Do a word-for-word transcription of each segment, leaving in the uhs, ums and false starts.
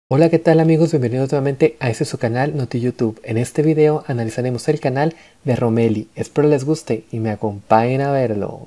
Hola, ¿qué tal amigos? Bienvenidos nuevamente a este su canal NotiYouTube. En este video analizaremos el canal de Romeli. Espero les guste y me acompañen a verlo.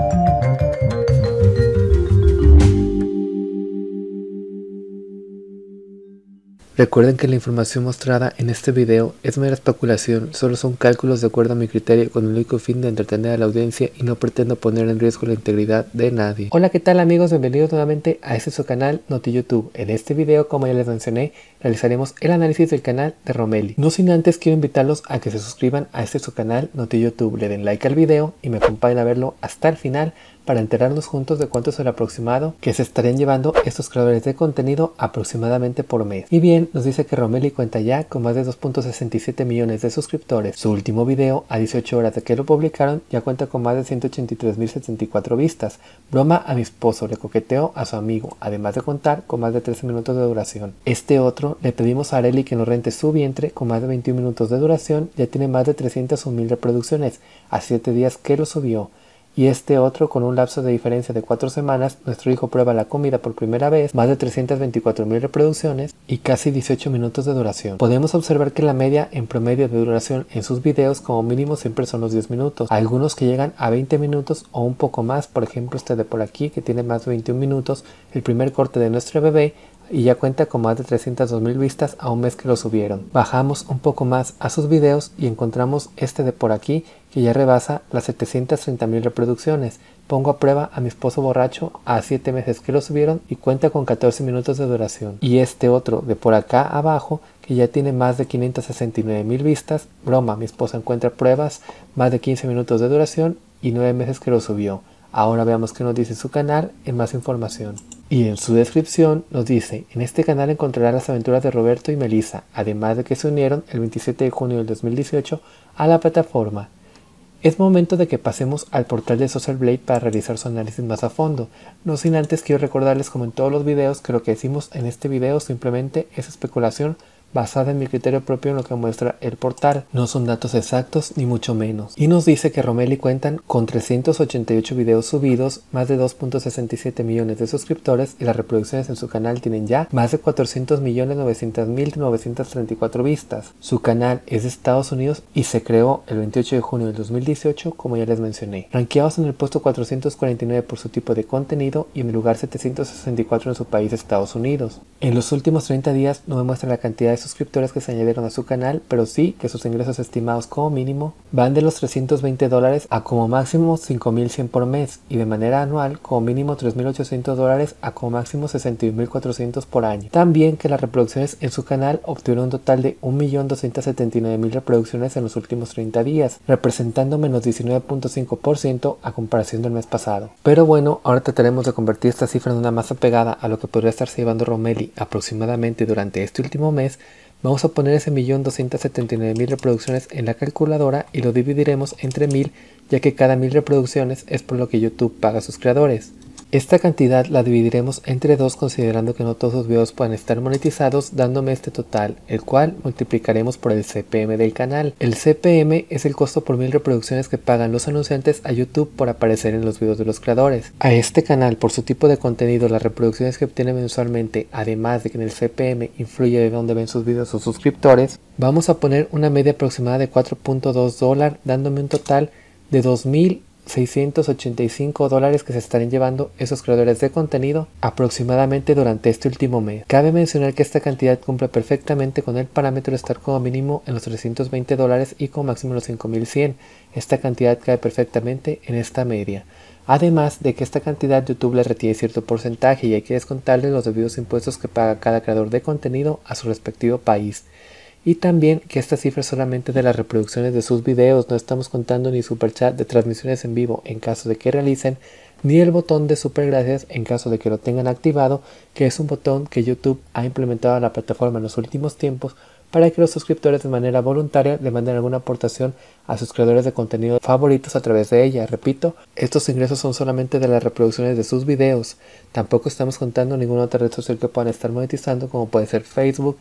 Recuerden que la información mostrada en este video es mera especulación, solo son cálculos de acuerdo a mi criterio con el único fin de entretener a la audiencia y no pretendo poner en riesgo la integridad de nadie. Hola, ¿qué tal amigos? Bienvenidos nuevamente a este su canal NotiYouTube. En este video, como ya les mencioné, realizaremos el análisis del canal de Romeli. No sin antes quiero invitarlos a que se suscriban a este su canal NotiYouTube, le den like al video y me acompañen a verlo hasta el final para enterarnos juntos de cuánto es el aproximado que se estarían llevando estos creadores de contenido aproximadamente por mes. Y bien, nos dice que Romeli cuenta ya con más de dos punto sesenta y siete millones de suscriptores. Su último video, a dieciocho horas de que lo publicaron, ya cuenta con más de ciento ochenta y tres mil setenta y cuatro vistas. Broma a mi esposo, le coqueteó a su amigo, además de contar con más de trece minutos de duración. Este otro, le pedimos a Arely que nos rente su vientre, con más de veintiún minutos de duración, ya tiene más de trescientas un mil reproducciones, a siete días que lo subió. Y este otro, con un lapso de diferencia de cuatro semanas, nuestro hijo prueba la comida por primera vez, más de trescientas veinticuatro mil reproducciones y casi dieciocho minutos de duración. Podemos observar que la media en promedio de duración en sus videos como mínimo siempre son los diez minutos, algunos que llegan a veinte minutos o un poco más, por ejemplo este de por aquí que tiene más de veintiún minutos, el primer corte de nuestro bebé, y ya cuenta con más de trescientas dos mil vistas a un mes que lo subieron. Bajamos un poco más a sus videos y encontramos este de por aquí que ya rebasa las setecientas treinta mil reproducciones. Pongo a prueba a mi esposo borracho a siete meses que lo subieron y cuenta con catorce minutos de duración. Y este otro de por acá abajo que ya tiene más de quinientas sesenta y nueve mil vistas. Broma, mi esposa encuentra pruebas, más de quince minutos de duración y nueve meses que lo subió. Ahora veamos qué nos dice su canal en más información. Y en su descripción nos dice: en este canal encontrarás las aventuras de Roberto y Melissa, además de que se unieron el veintisiete de junio del dos mil dieciocho a la plataforma. Es momento de que pasemos al portal de Social Blade para realizar su análisis más a fondo. No sin antes quiero recordarles, como en todos los videos, que lo que decimos en este video simplemente es especulación basada en mi criterio propio en lo que muestra el portal. No son datos exactos ni mucho menos. Y nos dice que Romeli cuentan con trescientos ochenta y ocho videos subidos, más de dos punto sesenta y siete millones de suscriptores y las reproducciones en su canal tienen ya más de cuatrocientos millones novecientos mil novecientos treinta y cuatro vistas. Su canal es de Estados Unidos y se creó el veintiocho de junio del dos mil dieciocho, como ya les mencioné. Rankeados en el puesto cuatrocientos cuarenta y nueve por su tipo de contenido y en el lugar setecientos sesenta y cuatro en su país, Estados Unidos. En los últimos treinta días no me muestra la cantidad de suscriptores que se añadieron a su canal, pero sí que sus ingresos estimados como mínimo van de los trescientos veinte dólares a como máximo cinco mil cien por mes y de manera anual como mínimo tres mil ochocientos dólares a como máximo sesenta y un mil cuatrocientos por año. También que las reproducciones en su canal obtuvieron un total de un millón doscientos setenta y nueve mil reproducciones en los últimos treinta días, representando menos diecinueve punto cinco por ciento a comparación del mes pasado. Pero bueno, ahora trataremos de convertir esta cifra en una masa pegada a lo que podría estarse llevando Romeli aproximadamente durante este último mes. Vamos a poner ese millón doscientos setenta y nueve mil reproducciones en la calculadora y lo dividiremos entre mil, ya que cada mil reproducciones es por lo que YouTube paga a sus creadores. Esta cantidad la dividiremos entre dos, considerando que no todos los videos puedan estar monetizados, dándome este total, el cual multiplicaremos por el C P M del canal. El C P M es el costo por mil reproducciones que pagan los anunciantes a YouTube por aparecer en los videos de los creadores. A este canal, por su tipo de contenido, las reproducciones que obtiene mensualmente, además de que en el C P M influye de dónde ven sus videos sus suscriptores, vamos a poner una media aproximada de cuatro punto dos dólares, dándome un total de dos mil seiscientos ochenta y cinco dólares que se estarán llevando esos creadores de contenido aproximadamente durante este último mes. Cabe mencionar que esta cantidad cumple perfectamente con el parámetro de estar como mínimo en los trescientos veinte dólares y como máximo en los cinco mil cien. Esta cantidad cae perfectamente en esta media. Además de que esta cantidad YouTube le retiene cierto porcentaje y hay que descontarle los debidos impuestos que paga cada creador de contenido a su respectivo país. Y también que esta cifra es solamente de las reproducciones de sus videos, no estamos contando ni super chat de transmisiones en vivo en caso de que realicen, ni el botón de super gracias en caso de que lo tengan activado, que es un botón que YouTube ha implementado en la plataforma en los últimos tiempos para que los suscriptores de manera voluntaria le manden alguna aportación a sus creadores de contenido favoritos a través de ella. Repito, estos ingresos son solamente de las reproducciones de sus videos, tampoco estamos contando ninguna otra red social que puedan estar monetizando, como puede ser Facebook,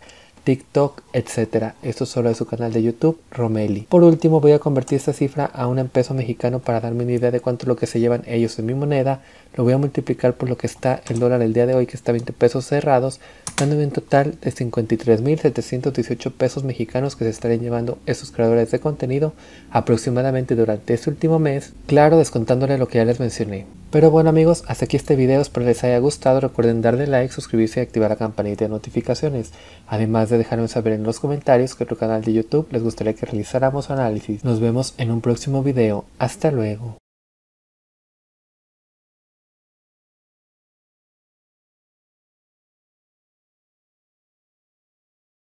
TikTok, etcétera. Esto solo es su canal de YouTube, Romeli. Por último, voy a convertir esta cifra a un peso mexicano para darme una idea de cuánto es lo que se llevan ellos en mi moneda. Lo voy a multiplicar por lo que está el dólar el día de hoy, que está a veinte pesos cerrados, dándome un total de cincuenta y tres mil setecientos dieciocho pesos mexicanos que se estarían llevando esos creadores de contenido aproximadamente durante este último mes, claro, descontándole lo que ya les mencioné. Pero bueno amigos, hasta aquí este video, espero les haya gustado. Recuerden darle like, suscribirse y activar la campanita de notificaciones, además de dejarme saber en los comentarios qué otro canal de YouTube les gustaría que realizáramos análisis. Nos vemos en un próximo video, hasta luego.